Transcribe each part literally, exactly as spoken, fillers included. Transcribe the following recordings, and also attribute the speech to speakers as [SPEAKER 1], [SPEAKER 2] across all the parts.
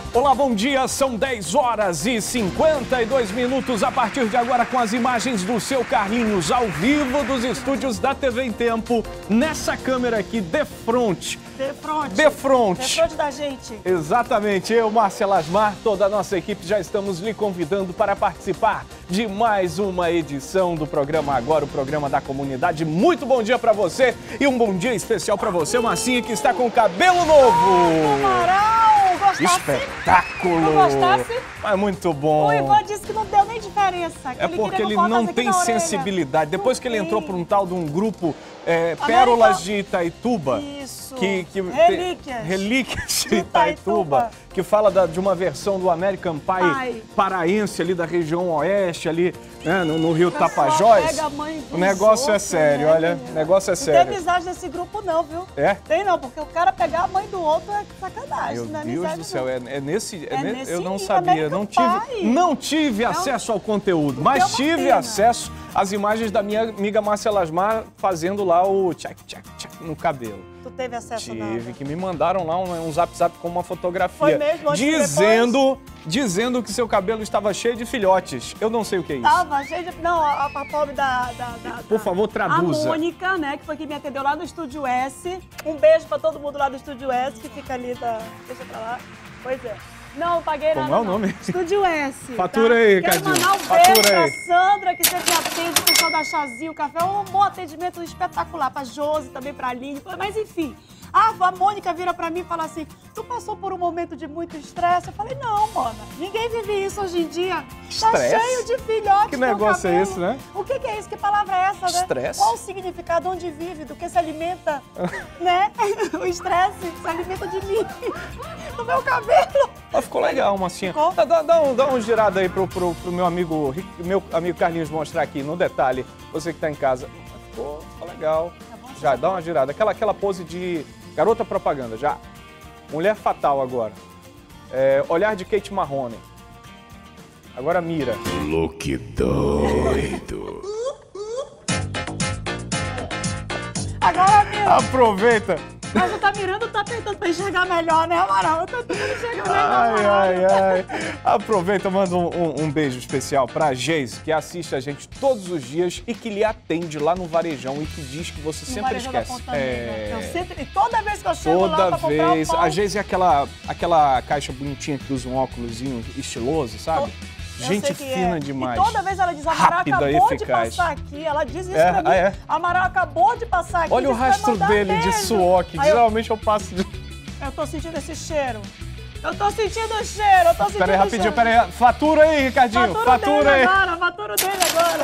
[SPEAKER 1] Olá, bom dia, são dez horas e cinquenta e dois minutos a partir de agora com as imagens do seu Carlinhos ao vivo dos estúdios da T V em Tempo, nessa câmera aqui, de frente.
[SPEAKER 2] De frente.
[SPEAKER 1] De frente.
[SPEAKER 2] De frente da gente.
[SPEAKER 1] Exatamente, eu, Márcia Lasmar, toda a nossa equipe já estamos lhe convidando para participar de mais uma edição do programa Agora, o programa da comunidade. Muito bom dia para você e um bom dia especial para você, Marcinha, que está com cabelo novo.
[SPEAKER 2] Amaral! Gostasse?
[SPEAKER 1] Espetáculo!
[SPEAKER 2] Não gostasse?
[SPEAKER 1] Mas muito bom.
[SPEAKER 2] O Ivan disse que não deu nem diferença.
[SPEAKER 1] É
[SPEAKER 2] ele
[SPEAKER 1] porque ele
[SPEAKER 2] não
[SPEAKER 1] não tem sensibilidade. Depois
[SPEAKER 2] não
[SPEAKER 1] que ele
[SPEAKER 2] tem.
[SPEAKER 1] entrou para um tal de um grupo é, Pérolas de Itaituba.
[SPEAKER 2] Isso.
[SPEAKER 1] Que, que
[SPEAKER 2] Relíquias.
[SPEAKER 1] Tem, relíquias de,
[SPEAKER 2] De
[SPEAKER 1] Itaituba.
[SPEAKER 2] Itaituba.
[SPEAKER 1] Que fala da, de uma versão do American Pie
[SPEAKER 2] Pai.
[SPEAKER 1] paraense ali da região oeste, ali né, no, no Rio
[SPEAKER 2] O pessoal
[SPEAKER 1] Tapajós.
[SPEAKER 2] pega a mãe dos
[SPEAKER 1] O negócio é
[SPEAKER 2] outros,
[SPEAKER 1] sério,
[SPEAKER 2] né,
[SPEAKER 1] olha.
[SPEAKER 2] menina?
[SPEAKER 1] O negócio é
[SPEAKER 2] Não
[SPEAKER 1] sério.
[SPEAKER 2] tem amizade nesse grupo não, viu?
[SPEAKER 1] É?
[SPEAKER 2] Tem não, porque o cara pegar a mãe do outro é sacanagem.
[SPEAKER 1] Meu
[SPEAKER 2] não é
[SPEAKER 1] Deus
[SPEAKER 2] amizade,
[SPEAKER 1] do céu,
[SPEAKER 2] não.
[SPEAKER 1] é, é nesse... É
[SPEAKER 2] É
[SPEAKER 1] ne-
[SPEAKER 2] nesse
[SPEAKER 1] eu não
[SPEAKER 2] nível,
[SPEAKER 1] sabia, não
[SPEAKER 2] American
[SPEAKER 1] tive,
[SPEAKER 2] Pie.
[SPEAKER 1] não tive
[SPEAKER 2] É um-
[SPEAKER 1] acesso ao conteúdo,
[SPEAKER 2] é
[SPEAKER 1] mas
[SPEAKER 2] uma
[SPEAKER 1] tive
[SPEAKER 2] pena.
[SPEAKER 1] acesso às imagens da minha amiga Márcia Lasmar fazendo lá o tchac, tchac, tchac no cabelo.
[SPEAKER 2] Tu teve acesso
[SPEAKER 1] Tive,
[SPEAKER 2] nada.
[SPEAKER 1] que me mandaram lá um, um zap zap com uma fotografia.
[SPEAKER 2] Foi mesmo, antes e
[SPEAKER 1] dizendo, dizendo que seu cabelo estava cheio de filhotes. Eu não sei o que é isso.
[SPEAKER 2] Tava cheio de... Não, a, a pobre da, da, da...
[SPEAKER 1] Por
[SPEAKER 2] da-
[SPEAKER 1] favor, traduza.
[SPEAKER 2] A Mônica, né, que foi quem me atendeu lá no Estúdio S. Um beijo pra todo mundo lá do Estúdio S, que fica ali da... Deixa pra lá. Pois é. Não, não paguei
[SPEAKER 1] Como
[SPEAKER 2] nada,
[SPEAKER 1] é o
[SPEAKER 2] não.
[SPEAKER 1] nome?
[SPEAKER 2] Estúdio S.
[SPEAKER 1] Fatura
[SPEAKER 2] tá?
[SPEAKER 1] aí,
[SPEAKER 2] Quero
[SPEAKER 1] Cadinho.
[SPEAKER 2] mandar um
[SPEAKER 1] Fatura
[SPEAKER 2] beijo pra
[SPEAKER 1] aí.
[SPEAKER 2] Sandra, que sempre me atende, o pessoal da Chazinho, o café. Um bom atendimento espetacular. Pra Josi, também pra Aline. Mas enfim... Ah, a Mônica vira pra mim e fala assim, tu passou por um momento de muito estresse? Eu falei, não, mana, ninguém vive isso hoje em dia. Tá
[SPEAKER 1] Estresse?
[SPEAKER 2] cheio de filhotes
[SPEAKER 1] Que
[SPEAKER 2] no
[SPEAKER 1] negócio é
[SPEAKER 2] cabelo.
[SPEAKER 1] esse, né?
[SPEAKER 2] O que, que é isso? Que palavra é essa, né?
[SPEAKER 1] Estresse?
[SPEAKER 2] Qual o significado? Onde vive? Do que se alimenta? Né? O estresse se alimenta de mim, do meu cabelo.
[SPEAKER 1] Ah, ficou legal, Marcinha.
[SPEAKER 2] Ficou?
[SPEAKER 1] Dá, dá, dá, um, dá uma girada aí pro, pro, pro meu amigo Rick- meu amigo Carlinhos mostrar aqui no detalhe. Você que tá em casa. Ficou, ficou legal.
[SPEAKER 2] Tá bom,
[SPEAKER 1] Já,
[SPEAKER 2] tá
[SPEAKER 1] dá uma girada. Aquela, aquela pose de garota propaganda, já. Mulher fatal agora. É, olhar de Kate Marrone. Agora mira.
[SPEAKER 3] Look doido.
[SPEAKER 2] Agora, mira.
[SPEAKER 1] Aproveita.
[SPEAKER 2] Mas você tá mirando, tá tentando pra enxergar melhor, né, Amaral? Eu tô tentando enxergar melhor,
[SPEAKER 1] Ai,
[SPEAKER 2] Amaral.
[SPEAKER 1] ai, ai. Aproveita, manda um, um- um beijo especial pra Geise, que assiste a gente todos os dias e que lhe atende lá no Varejão e que diz que você
[SPEAKER 2] No
[SPEAKER 1] sempre
[SPEAKER 2] Varejão da
[SPEAKER 1] esquece.
[SPEAKER 2] Ponta Negra.
[SPEAKER 1] É.
[SPEAKER 2] Eu sempre, e toda vez que eu chego lá
[SPEAKER 1] Toda
[SPEAKER 2] pra comprar
[SPEAKER 1] vez.
[SPEAKER 2] um pão,
[SPEAKER 1] A Geise é aquela, aquela caixa bonitinha que usa um óculosinho estiloso, sabe?
[SPEAKER 2] eu
[SPEAKER 1] Gente
[SPEAKER 2] sei que
[SPEAKER 1] fina
[SPEAKER 2] é.
[SPEAKER 1] demais.
[SPEAKER 2] E toda vez ela diz, Amaral
[SPEAKER 1] Rápida,
[SPEAKER 2] acabou
[SPEAKER 1] eficaz.
[SPEAKER 2] de passar aqui. Ela diz isso
[SPEAKER 1] É?
[SPEAKER 2] pra mim.
[SPEAKER 1] Ah, é?
[SPEAKER 2] Amaral acabou de passar aqui.
[SPEAKER 1] Olha o
[SPEAKER 2] disse que vai
[SPEAKER 1] rastro
[SPEAKER 2] mandar
[SPEAKER 1] dele de
[SPEAKER 2] beijo.
[SPEAKER 1] suor, que
[SPEAKER 2] Aí eu,
[SPEAKER 1] geralmente eu passo de...
[SPEAKER 2] eu tô sentindo esse cheiro. Eu tô sentindo o cheiro, eu tô sentindo
[SPEAKER 1] Pera aí,
[SPEAKER 2] o
[SPEAKER 1] rapidinho,
[SPEAKER 2] cheiro.
[SPEAKER 1] pera aí. Fatura aí, Ricardinho.
[SPEAKER 2] Fatura,
[SPEAKER 1] Fatura
[SPEAKER 2] dele
[SPEAKER 1] aí.
[SPEAKER 2] agora, fatura dele agora.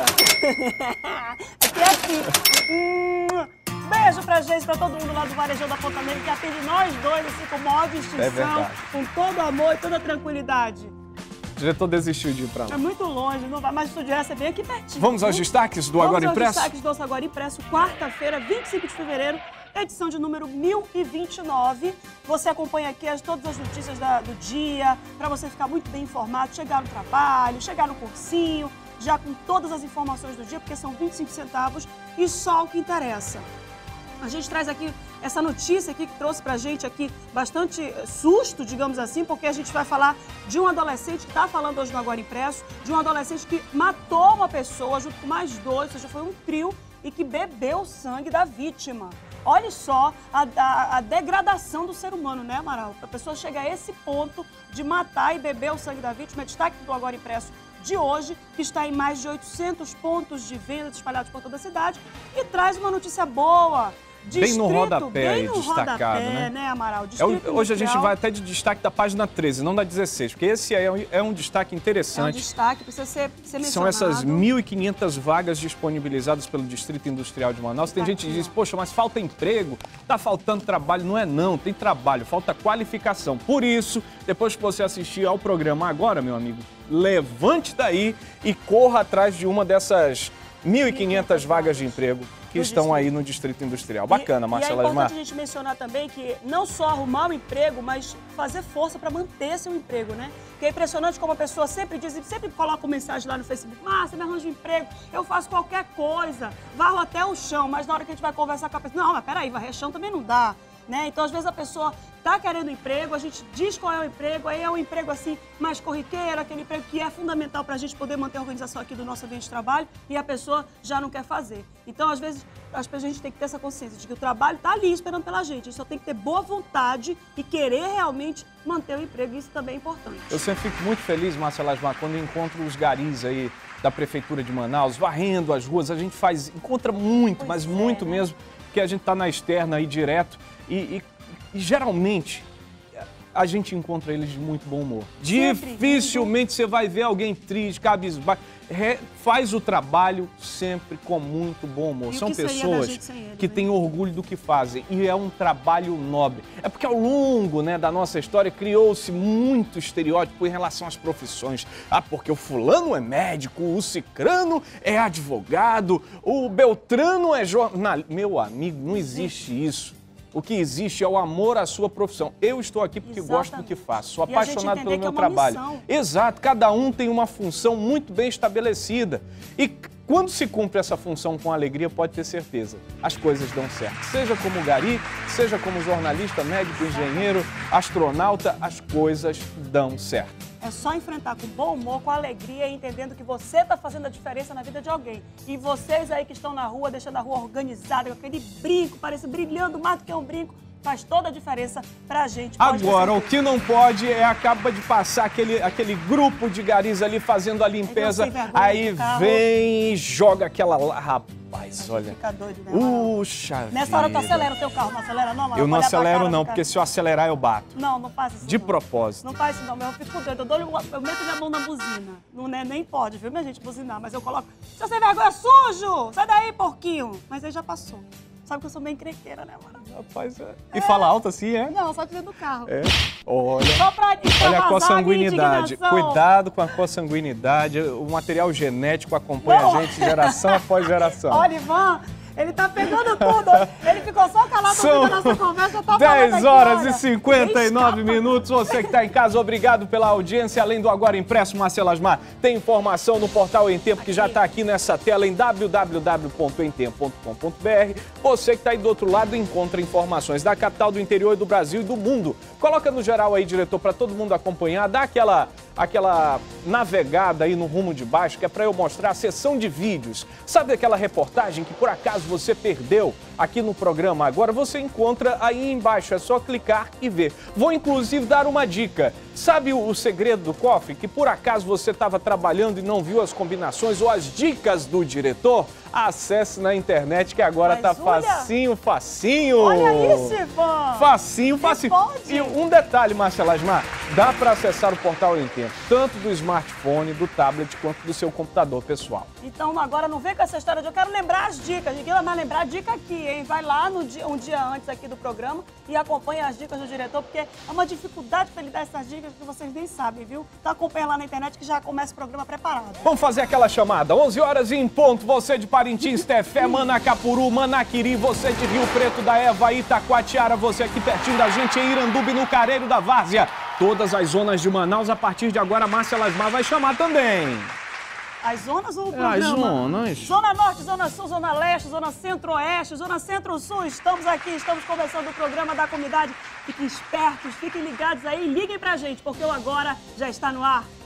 [SPEAKER 2] Aqui é assim. Hum, beijo pra gente, pra todo mundo lá do Varejão da Ponta Negra, que atende nós dois, assim, com maior distinção,
[SPEAKER 1] É verdade.
[SPEAKER 2] com todo amor e toda tranquilidade.
[SPEAKER 1] O diretor desistiu de ir pra lá.
[SPEAKER 2] É muito longe, não vai, mas o Estúdio S é bem aqui pertinho.
[SPEAKER 1] Vamos aos
[SPEAKER 2] viu?
[SPEAKER 1] destaques do
[SPEAKER 2] Vamos
[SPEAKER 1] Agora
[SPEAKER 2] aos
[SPEAKER 1] Impresso?
[SPEAKER 2] destaques do Nosso Agora Impresso, quarta-feira, vinte e cinco de fevereiro, edição de número mil e vinte e nove. Você acompanha aqui as, todas as notícias da- do dia, para você ficar muito bem informado, chegar no trabalho, chegar no cursinho, já com todas as informações do dia, porque são vinte e cinco centavos e só o que interessa. A gente traz aqui essa notícia aqui que trouxe pra gente aqui bastante eh, susto, digamos assim, porque a gente vai falar de um adolescente que está falando hoje no Agora Impresso, de um adolescente que matou uma pessoa junto com mais dois, ou seja, foi um trio, e que bebeu o sangue da vítima. Olha só a, a- a degradação do ser humano, né, Amaral? A pessoa chega a esse ponto de matar e beber o sangue da vítima. É destaque do Agora Impresso de hoje, que está em mais de oitocentos pontos de venda espalhados por toda a cidade, e traz uma notícia boa.
[SPEAKER 1] Bem no
[SPEAKER 2] Distrito,
[SPEAKER 1] rodapé
[SPEAKER 2] bem
[SPEAKER 1] aí,
[SPEAKER 2] no
[SPEAKER 1] destacado,
[SPEAKER 2] rodapé,
[SPEAKER 1] né?
[SPEAKER 2] Amaral?
[SPEAKER 1] É o-
[SPEAKER 2] Distrito
[SPEAKER 1] hoje a gente
[SPEAKER 2] Industrial
[SPEAKER 1] vai até de destaque da página treze, não da dezesseis, porque esse aí é um, é um destaque
[SPEAKER 2] É um
[SPEAKER 1] interessante.
[SPEAKER 2] destaque, precisa ser, ser
[SPEAKER 1] São
[SPEAKER 2] mencionado.
[SPEAKER 1] essas mil e quinhentas vagas disponibilizadas pelo Distrito Industrial de Manaus. Tem
[SPEAKER 2] Tá
[SPEAKER 1] gente que
[SPEAKER 2] aqui,
[SPEAKER 1] diz,
[SPEAKER 2] ó.
[SPEAKER 1] poxa, mas falta emprego, tá faltando trabalho. Não é não, tem trabalho, falta qualificação. Por isso, depois que você assistir ao programa agora, meu amigo, levante daí e corra atrás de uma dessas mil e quinhentas vagas de emprego que
[SPEAKER 2] No
[SPEAKER 1] estão
[SPEAKER 2] distrito.
[SPEAKER 1] aí no Distrito Industrial. Bacana,
[SPEAKER 2] E-
[SPEAKER 1] Márcia
[SPEAKER 2] E é
[SPEAKER 1] Lasmar.
[SPEAKER 2] importante a gente mencionar também que não só arrumar o emprego, mas fazer força para manter seu emprego, né? Porque é impressionante como a pessoa sempre diz, sempre coloca uma mensagem lá no Facebook, ah, você me arranja um emprego, eu faço qualquer coisa, varro até o chão, mas na hora que a gente vai conversar com a pessoa, não, mas peraí, varrer chão também não dá. né? Então, às vezes, a pessoa está querendo emprego, a gente diz qual é o emprego, aí é um emprego assim mais corriqueiro, aquele emprego que é fundamental para a gente poder manter a organização aqui do nosso ambiente de trabalho e a pessoa já não quer fazer. Então, às vezes, acho que a gente tem que ter essa consciência de que o trabalho está ali esperando pela gente. A gente só tem que ter boa vontade e querer realmente manter o emprego. Isso também é importante.
[SPEAKER 1] Eu sempre fico muito feliz, Márcia Lasmar, quando encontro os garis aí da Prefeitura de Manaus, varrendo as ruas. A gente faz, encontra muito,
[SPEAKER 2] Pois
[SPEAKER 1] mas
[SPEAKER 2] é,
[SPEAKER 1] muito
[SPEAKER 2] né?
[SPEAKER 1] mesmo, porque a gente está na externa aí direto e, e, e geralmente a gente encontra eles de muito bom humor.
[SPEAKER 2] Sempre
[SPEAKER 1] Dificilmente você vai ver alguém triste, cabisbaixo. Re- faz o trabalho sempre com muito bom humor.
[SPEAKER 2] E o
[SPEAKER 1] São
[SPEAKER 2] que seria da
[SPEAKER 1] pessoas
[SPEAKER 2] gente sem eles,
[SPEAKER 1] que
[SPEAKER 2] né?
[SPEAKER 1] têm orgulho do que fazem e é um trabalho nobre. É porque ao longo, né, da nossa história criou-se muito estereótipo em relação às profissões. Ah, porque o fulano é médico, o cicrano é advogado, o beltrano é jornalista. Meu amigo, não existe isso. O que existe é o amor à sua profissão. Eu estou aqui porque
[SPEAKER 2] Exatamente.
[SPEAKER 1] gosto do que faço, sou
[SPEAKER 2] E a gente
[SPEAKER 1] apaixonado
[SPEAKER 2] entender
[SPEAKER 1] pelo
[SPEAKER 2] que é
[SPEAKER 1] meu
[SPEAKER 2] uma
[SPEAKER 1] trabalho.
[SPEAKER 2] missão.
[SPEAKER 1] Exato, cada um tem uma função muito bem estabelecida. E quando se cumpre essa função com alegria, pode ter certeza, as coisas dão certo. Seja como gari, seja como jornalista, médico, engenheiro, astronauta, as coisas dão certo.
[SPEAKER 2] É só enfrentar com bom humor, com alegria e entendendo que você está fazendo a diferença na vida de alguém. E vocês aí que estão na rua, deixando a rua organizada, com aquele brinco, parece brilhando mais do que um brinco, faz toda a diferença pra gente. Pode ter
[SPEAKER 1] Agora, o
[SPEAKER 2] certeza.
[SPEAKER 1] que não pode é acaba de passar aquele, aquele grupo de garis ali fazendo a limpeza,
[SPEAKER 2] sem vergonha
[SPEAKER 1] aí
[SPEAKER 2] do carro.
[SPEAKER 1] vem e joga aquela lá. Rapaz, olha.
[SPEAKER 2] Fica doido, né?
[SPEAKER 1] Puxa
[SPEAKER 2] Nessa hora tu
[SPEAKER 1] vida.
[SPEAKER 2] acelera o teu carro, não acelera não? Mano?
[SPEAKER 1] Eu não
[SPEAKER 2] Olhar pra
[SPEAKER 1] acelero
[SPEAKER 2] cara
[SPEAKER 1] não,
[SPEAKER 2] do
[SPEAKER 1] porque
[SPEAKER 2] cara.
[SPEAKER 1] se eu acelerar eu bato.
[SPEAKER 2] Não, não faz isso
[SPEAKER 1] De
[SPEAKER 2] não.
[SPEAKER 1] propósito.
[SPEAKER 2] Não faz isso não, meu. Eu fico doido. Eu, dou, eu meto minha mão na buzina. Não, né, nem pode, viu, minha gente, buzinar. Mas eu coloco... Seu sem vergonha, sujo! Sai daí, porquinho! Mas aí já passou. Sabe que eu sou bem crequeira, né, mano?
[SPEAKER 1] Rapaz, é. E fala alto assim, é?
[SPEAKER 2] Não, só de dentro do carro.
[SPEAKER 1] É. Olha.
[SPEAKER 2] Só pra
[SPEAKER 1] Olha a
[SPEAKER 2] extravasar
[SPEAKER 1] consanguinidade.
[SPEAKER 2] indignação.
[SPEAKER 1] Cuidado com a consanguinidade. O material genético acompanha
[SPEAKER 2] Não.
[SPEAKER 1] a gente geração após geração.
[SPEAKER 2] Olha, Ivan, ele tá pegando tudo. Ele ficou só calado
[SPEAKER 1] São
[SPEAKER 2] ouvindo a nossa conversa. Tá
[SPEAKER 1] dez horas e cinquenta e nove
[SPEAKER 2] minutos.
[SPEAKER 1] minutos. Você que está em casa, obrigado pela audiência. Além do Agora Impresso, Márcia Lasmar, tem informação no portal Em Tempo, que já está aqui nessa tela em w w w ponto em tempo ponto com ponto b r. Você que está aí do outro lado encontra informações da capital, do interior, do Brasil e do mundo. Coloca no geral aí, diretor, para todo mundo acompanhar. Dá aquela, aquela navegada aí no rumo de baixo, que é para eu mostrar a seção de vídeos. Sabe aquela reportagem que por acaso você perdeu aqui no programa? Agora você encontra aí embaixo, é só clicar e ver. Vou inclusive dar uma dica. Sabe o, o segredo do cofre? Que por acaso você estava trabalhando e não viu as combinações ou as dicas do diretor? Acesse na internet que agora
[SPEAKER 2] Mas
[SPEAKER 1] tá
[SPEAKER 2] olha-
[SPEAKER 1] facinho, facinho.
[SPEAKER 2] Olha isso, Ivan.
[SPEAKER 1] Facinho,
[SPEAKER 2] Que
[SPEAKER 1] facinho.
[SPEAKER 2] pode?
[SPEAKER 1] E um detalhe, Márcia Lasmar, dá para acessar o portal Em Tempo, tanto do smartphone, do tablet, quanto do seu computador pessoal.
[SPEAKER 2] Então agora não vem com essa história de eu quero lembrar as dicas. Ninguém vai mais lembrar a dica aqui, hein? Vai lá no dia, um dia antes aqui do programa e acompanha as dicas do diretor, porque é uma dificuldade para ele dar essas dicas que vocês nem sabem, viu? Então acompanha lá na internet que já começa o programa preparado.
[SPEAKER 1] Vamos fazer aquela chamada. onze horas em ponto. Você de Parintins, Tefé, Manacapuru, Manaquiri, você de Rio Preto, da Eva, Itacoatiara, você aqui pertinho da gente em Iranduba e no Careiro da Várzea. Todas as zonas de Manaus, a partir de agora, a Márcia Lasmar vai chamar também.
[SPEAKER 2] As zonas ou o
[SPEAKER 1] É,
[SPEAKER 2] programa?
[SPEAKER 1] as zonas.
[SPEAKER 2] Zona Norte, Zona Sul, Zona Leste, Zona Centro-Oeste, Zona Centro-Sul. Estamos aqui, estamos começando o programa da comunidade. Fiquem espertos, fiquem ligados aí, liguem pra gente, porque o Agora já está no ar.